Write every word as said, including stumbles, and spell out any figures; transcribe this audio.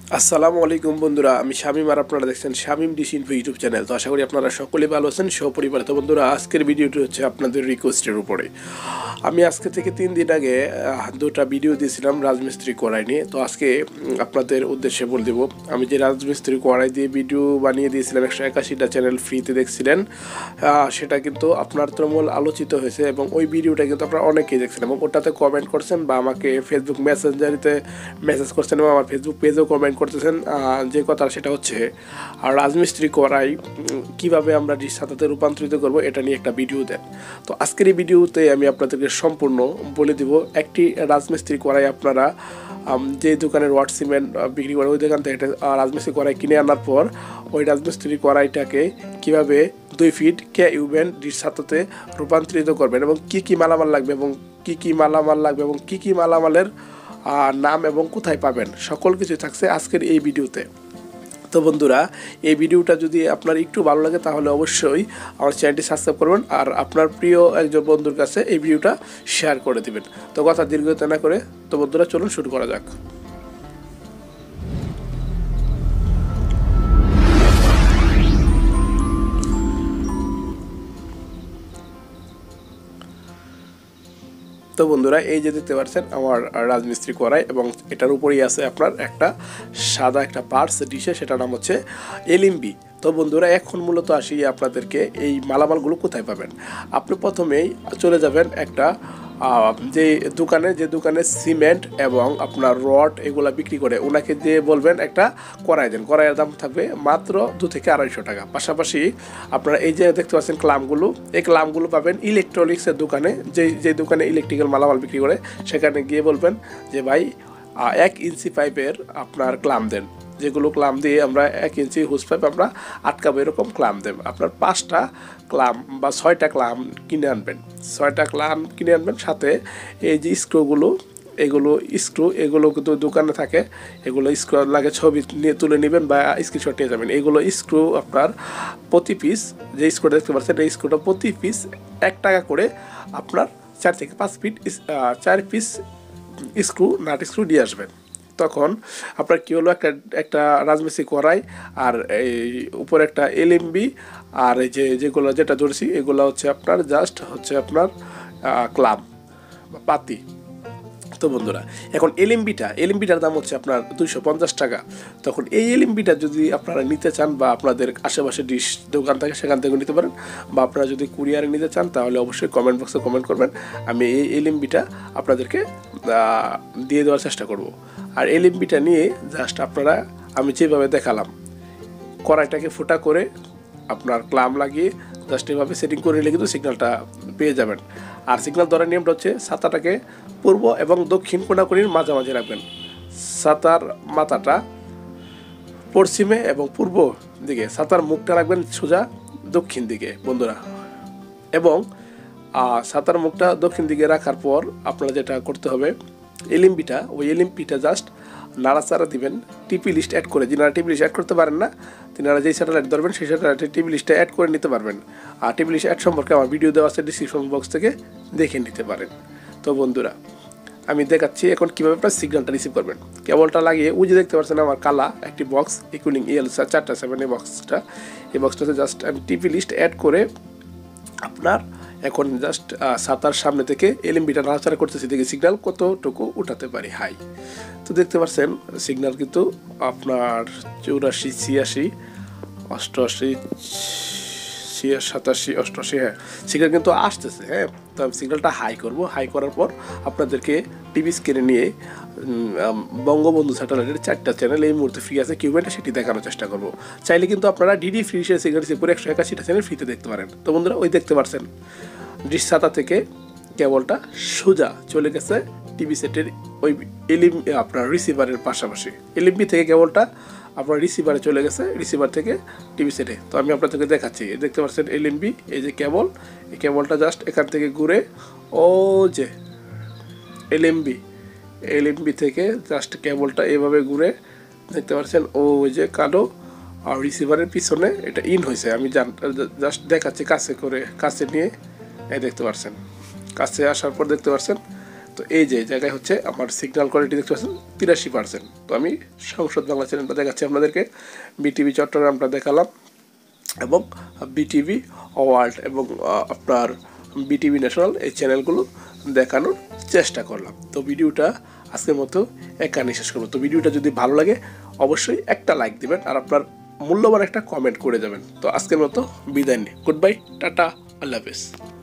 আসসালামু আলাইকুম বন্ধুরা, আমি শামীম আর আপনারা দেখছেন Shamim dish info YouTube channel. তো আশা করি আপনারা সকলেই ভালো আছেন সপরিবারে। তো বন্ধুরা, আজকের ভিডিওটি হচ্ছে আপনাদের রিকোয়েস্টের উপরে। আমি আজকে থেকে তিন দিন আগে দুটা ভিডিও দিয়েছিলাম রাজমিস্ত্রি কড়াই নিয়ে। তো আজকে আপনাদের উদ্দেশ্যে বলে দেবো, আমি যে রাজমিস্ত্রি কড়াই দিয়ে ভিডিও বানিয়ে দিয়েছিলাম, একশো একাশিটা চ্যানেল ফ্রিতে দেখছিলেন, সেটা কিন্তু আপনার তরমূল আলোচিত হয়েছে এবং ওই ভিডিওটা কিন্তু আপনারা অনেকেই দেখছেন এবং ওটাতে কমেন্ট করছেন বা আমাকে ফেসবুক মেসেঞ্জারিতে মেসেজ করছেন এবং আমার ফেসবুক পেজেও কমেন্ট করতেছেন। যে কথা সেটা হচ্ছে, আর রাজমিস্ত্রি কড়াই কীভাবে আমরা ডিশ ছাতাতে রূপান্তরিত করব এটা নিয়ে একটা ভিডিও দেন। তো আজকের এই ভিডিওতে আমি আপনাদেরকে সম্পূর্ণ বলে দিব, একটি রাজমিস্ত্রি কড়াই আপনারা যে দোকানের ওয়াট সিমেন্ট বিক্রি করে ওই দোকান থেকে একটা রাজমিস্ত্রি কড়াই কিনে আনার পর ওই রাজমিস্ত্রি কড়াইটাকে কীভাবে দুই ফিট কে ইউবেন ডিশ ছাতাতে রূপান্তরিত করবেন এবং কী কী মালামাল লাগবে এবং কী কী মালামাল লাগবে এবং কী কী মালামালের নাম এবং কোথায় পাবেন, সকল কিছু থাকছে আজকের এই ভিডিওতে। তো বন্ধুরা, এই ভিডিওটা যদি আপনার একটু ভালো লাগে তাহলে অবশ্যই আমার চ্যানেলটি সাবস্ক্রাইব করবেন আর আপনার প্রিয় একজন বন্ধুর কাছে এই ভিডিওটা শেয়ার করে দিবেন। তো কথা দীর্ঘতা না করে, তো বন্ধুরা চলুন শুরু করা যাক। তো বন্ধুরা, এই যে দেখতে পাচ্ছেন আমার রাজমিস্ত্রি কড়াই এবং এটার উপরেই আছে আপনার একটা সাদা একটা পার্টস ডিশে, সেটার নাম হচ্ছে এলিম্বি। তো বন্ধুরা, এখন মূলত আসি আপনাদেরকে এই মালামালগুলো কোথায় পাবেন। আপনি প্রথমেই চলে যাবেন একটা যে দোকানে যে দোকানে সিমেন্ট এবং আপনার রড এগুলা বিক্রি করে, ওনাকে দিয়ে বলবেন একটা কড়াই দেন। কড়াইয়ের দাম থাকবে মাত্র দু থেকে আড়াইশো টাকা। পাশাপাশি আপনারা এই যে দেখতে পাচ্ছেন ক্লামগুলো, এই ক্লামগুলো পাবেন ইলেকট্রনিক্সের দোকানে, যে যে দোকানে ইলেকট্রিক্যাল মালামাল বিক্রি করে সেখানে গিয়ে বলবেন যে ভাই এক ইঞ্চি পাইপের আপনার ক্লাম দেন। যেগুলো ক্লাম দিয়ে আমরা এক ইঞ্চি হুস পাইপ আমরা আটকাবো, এরকম ক্লাম দেবেন। আপনার পাঁচটা ক্লাম বা ছয়টা ক্লাম কিনে আনবেন, ছয়টা ক্লাম কিনে আনবেন। সাথে এই যে স্ক্রুগুলো, এগুলো স্ক্রু এগুলো কিন্তু দোকানে থাকে, এগুলো স্ক্রু লাগে ছবি নিয়ে তুলে নেবেন বা স্ক্রিনশট নিয়ে যাবেন। এগুলো স্ক্রু আপনার প্রতি পিস, যে স্ক্রুটা দেখতে পাচ্ছেন এই স্ক্রুটা প্রতি পিস এক টাকা করে আপনার চার থেকে পাঁচ ফিট চার পিস স্ক্রু নাট স্ক্রু দিয়ে আসবেন। তখন আপনার কী হলো, একটা একটা রাজমিস্ত্রি কড়াই আর এই উপরে একটা এলএমবি আর এই যে যেগুলো যেটা ধরছি এগুলো হচ্ছে আপনার জাস্ট হচ্ছে আপনার ক্লাব বা পাতি। তো বন্ধুরা, এখন এলএমবিটা এলএমবিটার দাম হচ্ছে আপনার দুইশো পঞ্চাশ টাকা। তখন এই এলএমবিটা যদি আপনারা নিতে চান বা আপনাদের আশেপাশে ডিশ দোকান থাকে সেখান থেকে নিতে পারেন, বা আপনারা যদি কুরিয়ারে নিতে চান তাহলে অবশ্যই কমেন্ট বক্সে কমেন্ট করবেন, আমি এই এলএমবিটা আপনাদেরকে দিয়ে দেওয়ার চেষ্টা করব। আর এলএমবিটা নিয়ে জাস্ট আপনারা আমি যেভাবে দেখালাম কড়াইটাকে ফুটা করে আপনার ক্লাম লাগিয়ে জাস্ট এভাবে সেটিং করে নিলে কিন্তু সিগন্যালটা পেয়ে যাবেন। আর সিগন্যাল ধরার নিয়মটা হচ্ছে ছাতাটাকে পূর্ব এবং দক্ষিণ কোণাকুণির মাঝামাঝি রাখবেন। ছাতার মাথাটা পশ্চিমে এবং পূর্ব দিকে, ছাতার মুখটা রাখবেন সোজা দক্ষিণ দিকে বন্ধুরা। এবং ছাতার মুখটা দক্ষিণ দিকে রাখার পর আপনারা যেটা করতে হবে, এলিম্বিটা ওই এলিম্পিটা জাস্ট নাড়াচাড়া দিবেন, টিপি লিস্ট অ্যাড করে। যিনারা টিপি লিস্ট অ্যাড করতে পারেন না, তিনারা যেই স্যাটেলাইট ধরবেন সেই স্যাটেলাইটে টিপি লিস্টটা অ্যাড করে নিতে পারবেন। আর টিপি লিস্ট অ্যাড সম্পর্কে আমার ভিডিও দেওয়া আছে, ডিসক্রিপশন বক্স থেকে দেখে নিতে পারেন। তো বন্ধুরা, আমি দেখাচ্ছি এখন কীভাবে আপনার সিগন্যালটা রিসিভ করবেন। কেবলটা লাগিয়ে ওই যে দেখতে পাচ্ছেন আমার কালা একটি বক্স ইকুইলিং ইএল চারটা সেভেন, এই বক্সটা এই বক্সটাতে জাস্ট আমি টিপি লিস্ট অ্যাড করে আপনার এখন জাস্ট ছাতার সামনে থেকে এলএমবিটা নাড়াচাড়া করতেছি, দেখি সিগন্যাল কতটুকু উঠাতে পারি হাই। তো দেখতে পাচ্ছেন সিগন্যাল কিন্তু আপনার চৌরাশি ছিয়াশি অষ্টআশি সাতাশি অষ্টআশি, হ্যাঁ সিগন্যাল কিন্তু আসতেছে। হ্যাঁ, তো আমি সিগন্যালটা হাই করব। হাই করার পর আপনাদেরকে টিভি স্ক্রিনে নিয়ে বঙ্গবন্ধু স্যাটেলাইটের চারটা চ্যানেল এই মুহূর্তে ফ্রি আছে কিউবেন্টে, সেটি দেখানোর চেষ্টা করব। চাইলে কিন্তু আপনারা ডিডি ফ্রি সে সিগন্যাল রিসিভ করে একশো একাশিটা চ্যানেল ফ্রিতে দেখতে পারেন। তো বন্ধুরা, ওই দেখতে পাচ্ছেন ডিশ ছাতা থেকে কেবলটা সোজা চলে গেছে টিভি সেটের ওই এলিম আপনার রিসিভারের পাশাপাশি। এলিম্বি থেকে কেবলটা আপনার রিসিভারে চলে গেছে, রিসিভার থেকে টিভি সেটে। তো আমি আপনাদেরকে দেখাচ্ছি, দেখতে পাচ্ছেন এলএমবি, এই যে কেবল, এই কেবলটা জাস্ট এখান থেকে ঘুরে ও যে এলএমবি এলএমবি থেকে জাস্ট কেবলটা এভাবে ঘুরে দেখতে পাচ্ছেন ও ওই যে কালো আর রিসিভারের পিছনে এটা ইন হয়েছে। আমি জাস্ট দেখাচ্ছি কাছে করে, কাছে নিয়ে এই দেখতে পাচ্ছেন। কাছে আসার পর দেখতে পাচ্ছেন তো এই যে জায়গায় হচ্ছে আমার সিগন্যাল কোয়ালিটি দেখতে পাচ্ছেন তিরাশি পার্সেন্ট। তো আমি সংসদ বাংলা চ্যানেলটা দেখাচ্ছি আপনাদেরকে, বিটিভি চট্টগ্রামটা দেখালাম এবং বিটিভি ওয়ার্ল্ড এবং আপনার বিটিভি ন্যাশনাল এই চ্যানেলগুলো দেখানোর চেষ্টা করলাম। তো ভিডিওটা আজকের মতো এখানে শেষ করবো। তো ভিডিওটা যদি ভালো লাগে অবশ্যই একটা লাইক দিবেন আর আপনার মূল্যবান একটা কমেন্ট করে যাবেন। তো আজকের মতো বিদায় নিই, গুড বাই, টাটা, আল্লাহ হাফেজ।